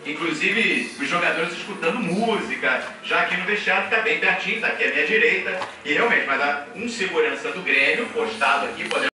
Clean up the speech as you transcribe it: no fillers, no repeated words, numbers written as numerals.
inclusive os jogadores escutando música, já aqui no vestiário está bem pertinho, está aqui à minha direita, e realmente, mas um segurança do Grêmio, postado aqui, podendo